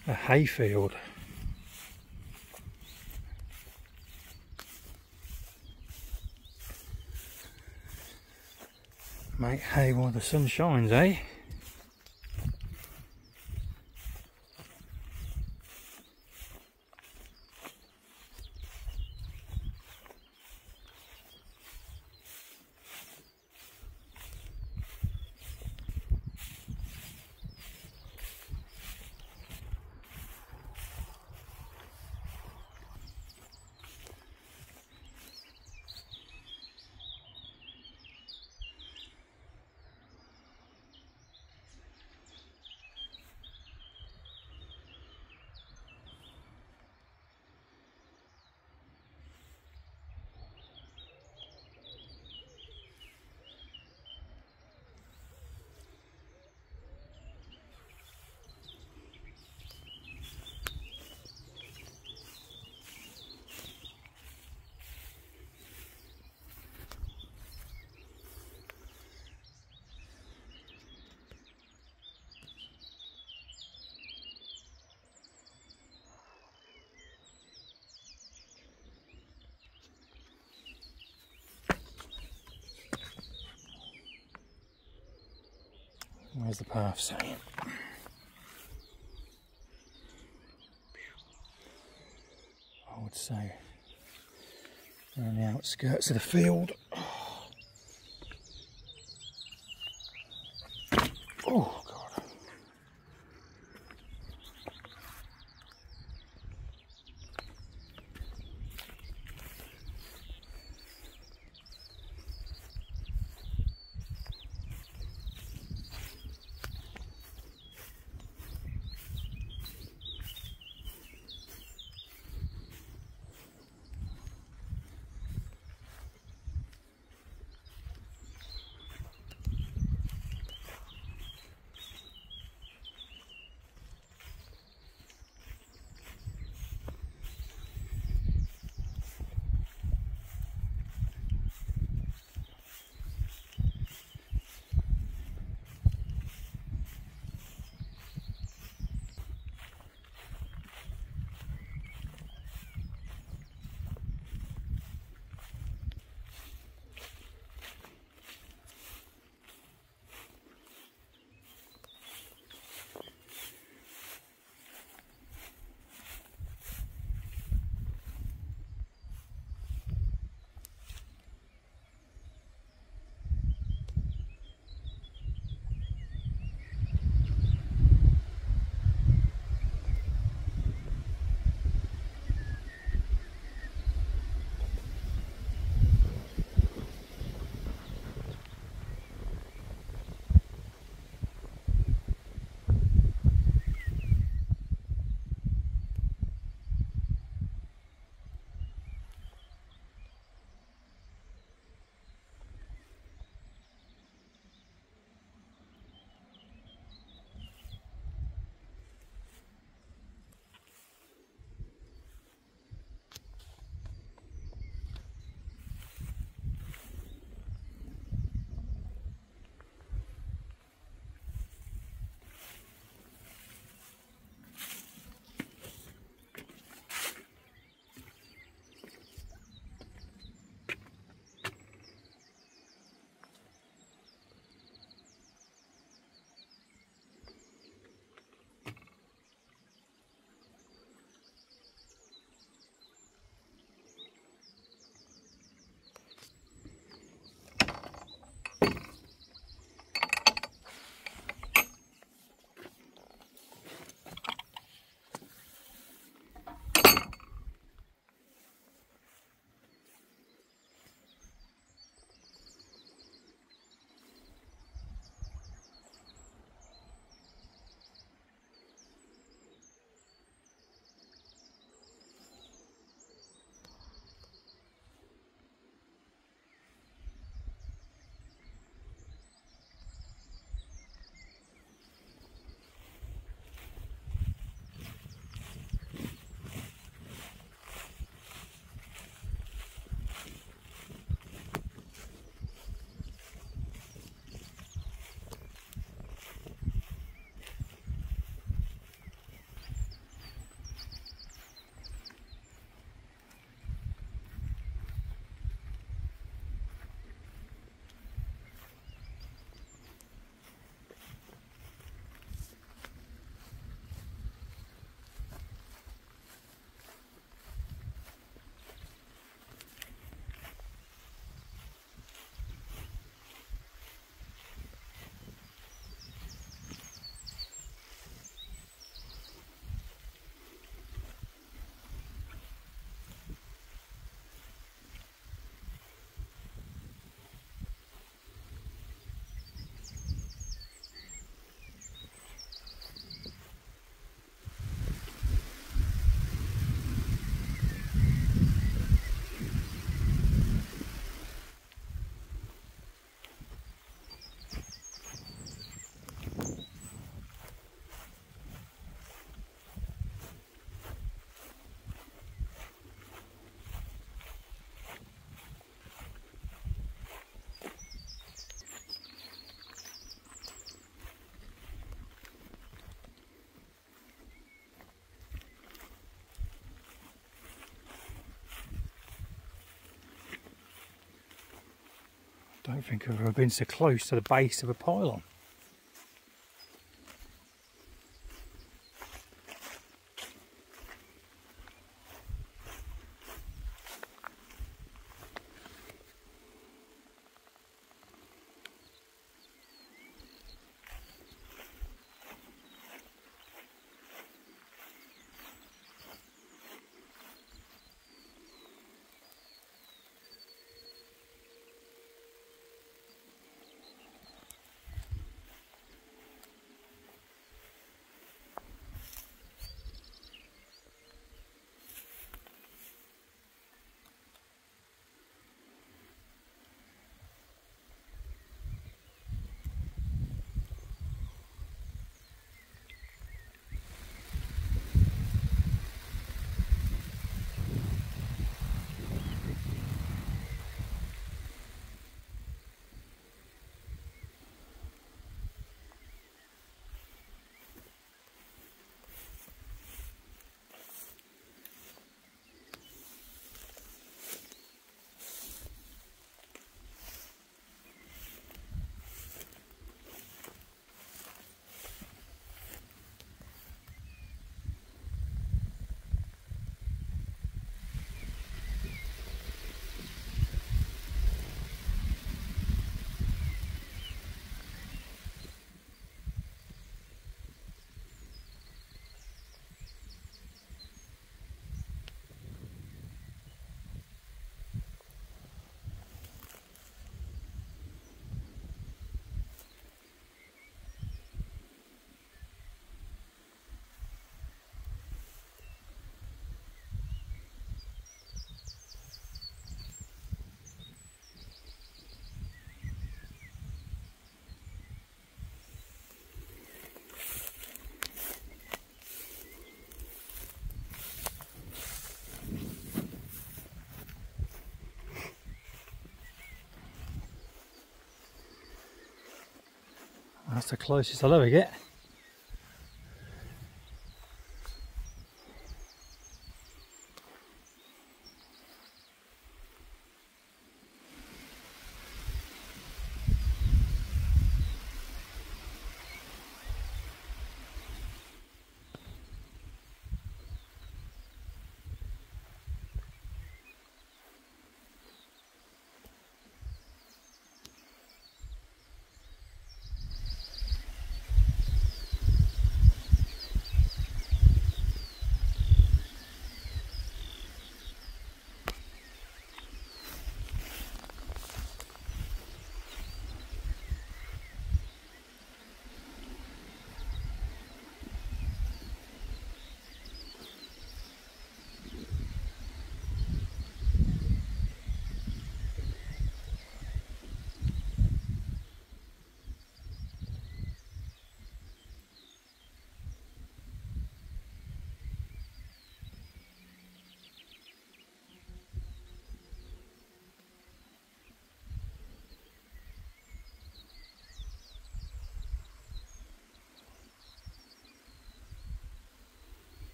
a hayfield. Make hay while the sun shines, eh? Where's the path saying? I would say we're on the outskirts of the field. Oh God. Don't think I've ever been so close to the base of a pylon. That's the closest I'll ever get.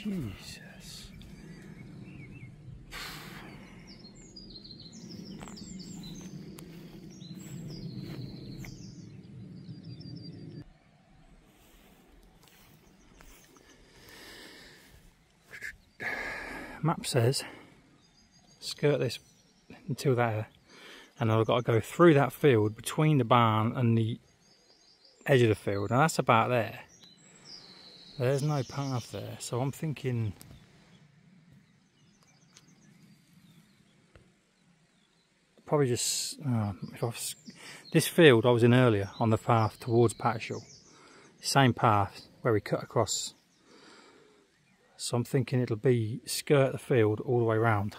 Jesus. Map says skirt this until there, and then I've got to go through that field between the barn and the edge of the field, and that's about there. There's no path there, so I'm thinking probably just this field I was in earlier on the path towards Patchell, same path where we cut across. So I'm thinking it'll be skirt the field all the way round.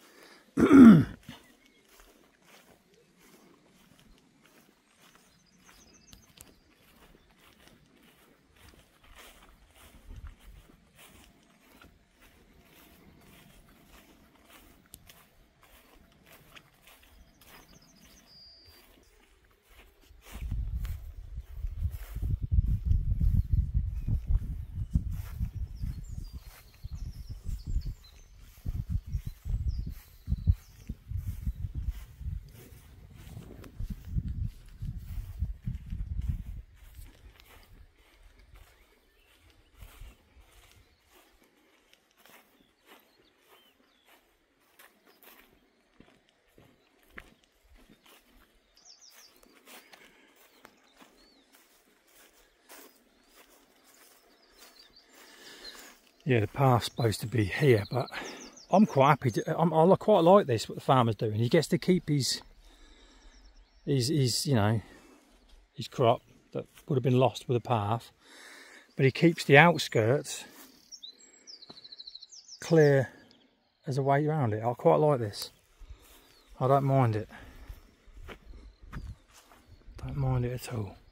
Yeah, the path's supposed to be here, but I'm quite happy to, I quite like this, what the farmer's doing. He gets to keep his you know, his crop that would have been lost with the path, but he keeps the outskirts clear as a way around it. I quite like this. I don't mind it. Don't mind it at all.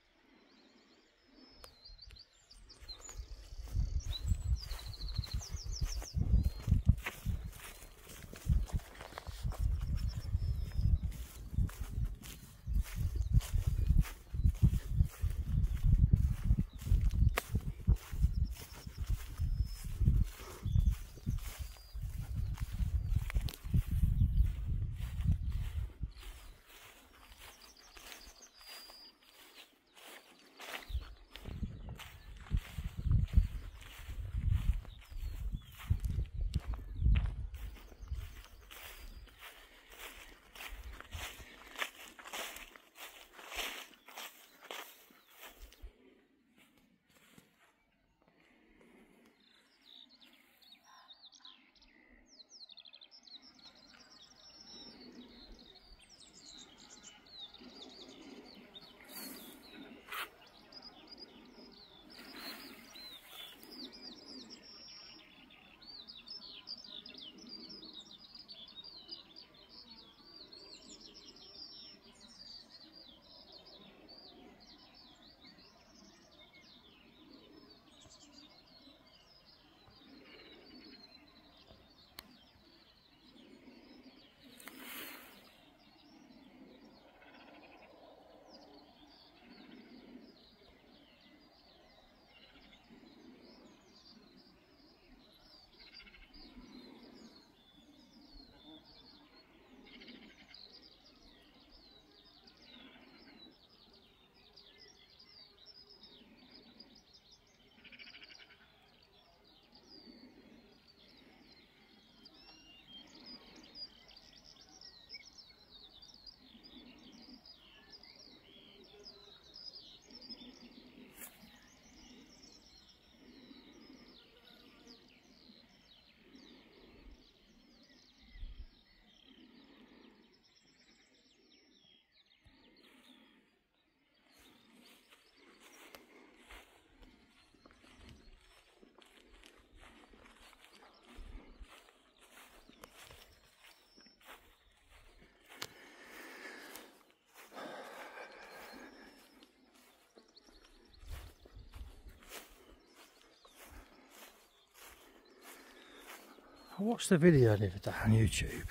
I watched the video the other day on YouTube,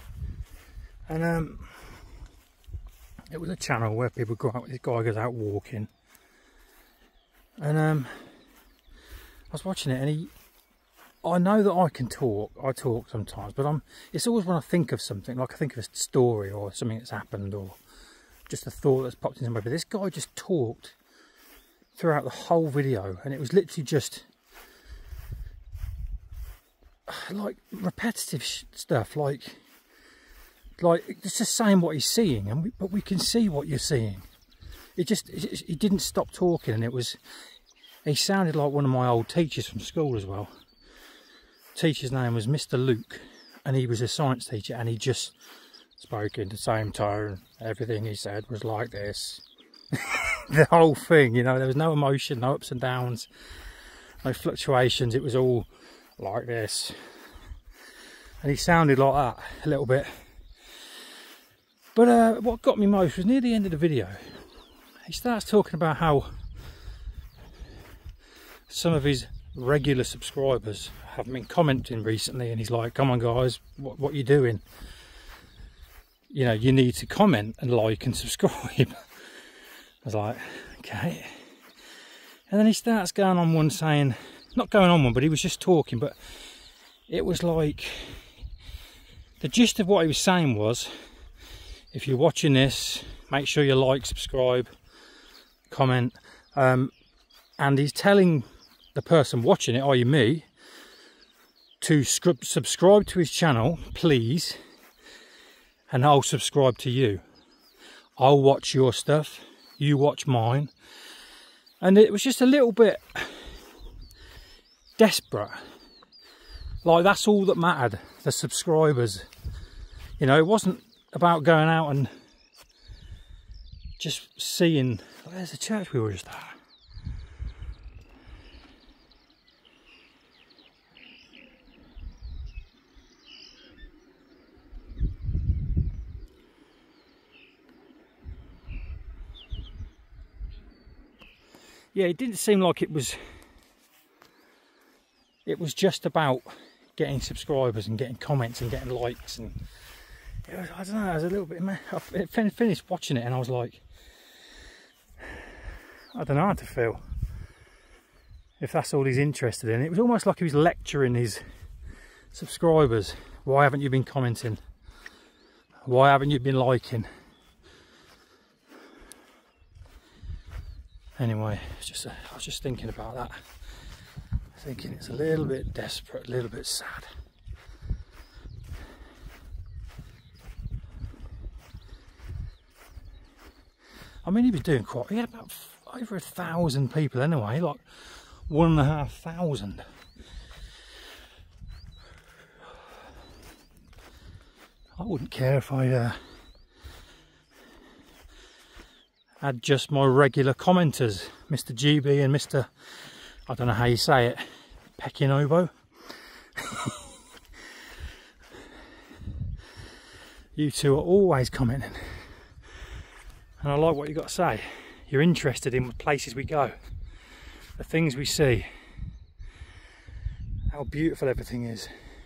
and it was a channel where people go out, this guy goes out walking, and I was watching it, and I know that I can talk. I talk sometimes, but it's always when I think of something, like I think of a story or something that's happened or just a thought that's popped into my head. But this guy just talked throughout the whole video, and it was literally just like repetitive stuff, like it's just saying what he's seeing, but we can see what you're seeing. He didn't stop talking, and he sounded like one of my old teachers from school as well. Teacher's name was Mr. Luke, and he was a science teacher, and he just spoke in the same tone. Everything he said was like this. The whole thing, you know, there was no emotion, no ups and downs, no fluctuations. It was all like this, and he sounded like that a little bit. But what got me most was near the end of the video, he starts talking about how some of his regular subscribers have been commenting recently, and he's like, come on guys, what are you doing? You know, you need to comment and like and subscribe. I was like, okay. And then he starts going on one saying, not going on one, but he was just talking, but it was like, the gist of what he was saying was, if you're watching this, make sure you like, subscribe, comment, and he's telling the person watching it, i.e. me, to subscribe to his channel, please, and I'll subscribe to you. I'll watch your stuff, you watch mine. And it was just a little bit desperate. Like, that's all that mattered, the subscribers. You know, it wasn't about going out and just seeing, there's the church we were just at. Yeah, it didn't seem like it was just about getting subscribers and getting comments and getting likes, and it was, I don't know, I was a little bit, I finished watching it and I was like, I don't know how to feel, if that's all he's interested in. It was almost like he was lecturing his subscribers. Why haven't you been commenting? Why haven't you been liking? Anyway, I was just thinking about that. Thinking it's a little bit desperate, a little bit sad. I mean, he was doing quite, he had about over 1,000 people anyway, like 1,500. I wouldn't care if I had just my regular commenters, Mr. GB and Mr. I don't know how you say it, Pekinobo. You two are always commenting, and I like what you got to say. You're interested in the places we go, the things we see, how beautiful everything is,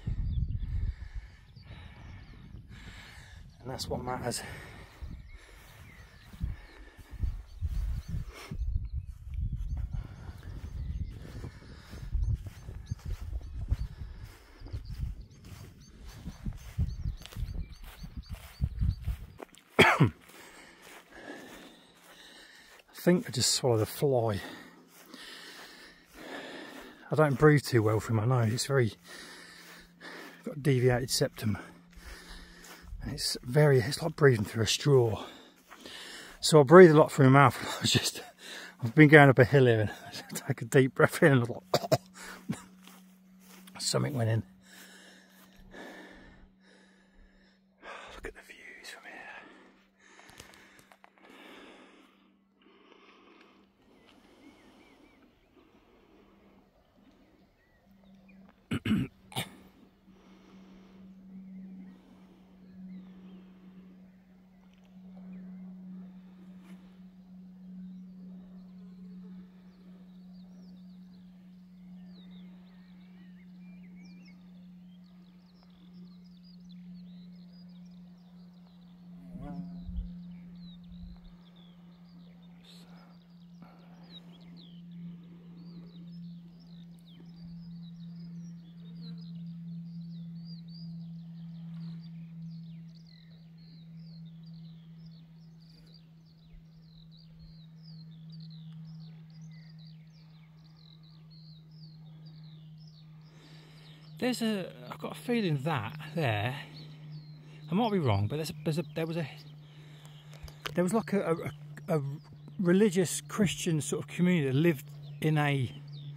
and that's what matters. I think I just swallowed a fly. I don't breathe too well through my nose. It's very, got a deviated septum, and it's like breathing through a straw. So I breathe a lot through my mouth. I've been going up a hill here, and I take a deep breath in, and I was like, something went in. Look at the views from here. I've got a feeling that there, I might be wrong, but there was like a religious Christian sort of community that lived in a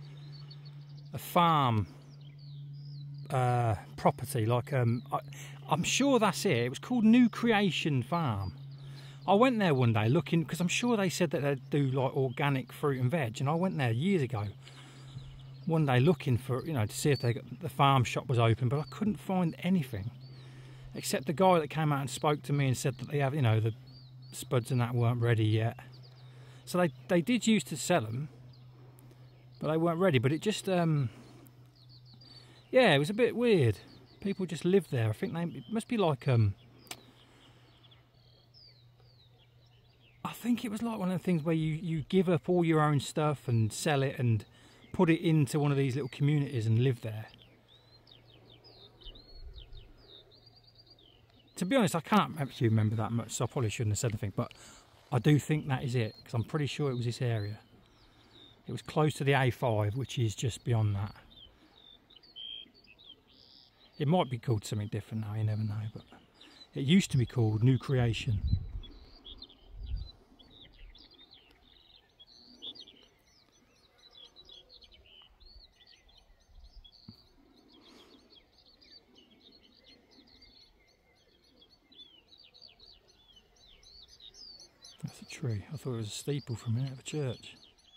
farm property, like I'm sure that's it. It was called New Creation Farm. I went there one day looking, because I'm sure they said that they'd do like organic fruit and veg, and I went there years ago one day looking for, you know, to see if the farm shop was open, but I couldn't find anything except the guy that came out and spoke to me and said that they have, you know, the spuds and that weren't ready yet. So they did used to sell them, but they weren't ready. But it just yeah, it was a bit weird. People just lived there. I think it must be like I think it was like one of the things where you give up all your own stuff and sell it and put it into one of these little communities and live there. To be honest, I can't actually remember that much, so I probably shouldn't have said anything, but I do think that is it, because I'm pretty sure it was this area. It was close to the A5, which is just beyond that. It might be called something different now, you never know, but it used to be called New Creation. That's a tree. I thought it was a steeple for a minute of a church.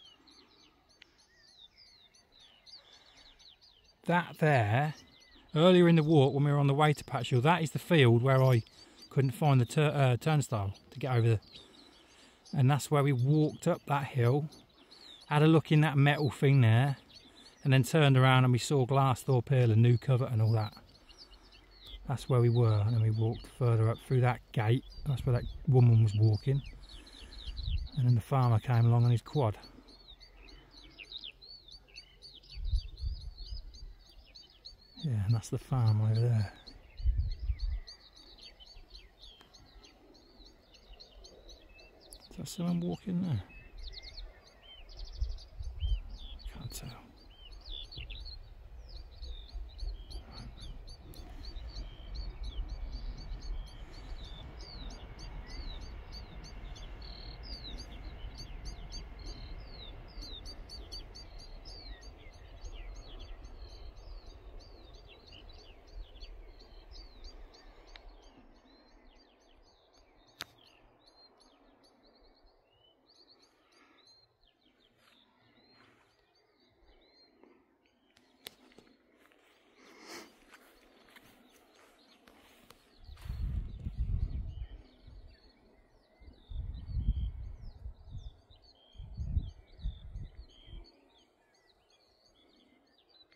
That there, earlier in the walk when we were on the way to Patchell, that is the field where I couldn't find the turnstile to get over there. And that's where we walked up that hill, had a look in that metal thing there, and then turned around and we saw Glassthorpe Hill and New Covert and all that. That's where we were, and then we walked further up through that gate. That's where that woman was walking. And then the farmer came along on his quad. Yeah, and that's the farm over there. Is that someone walking there?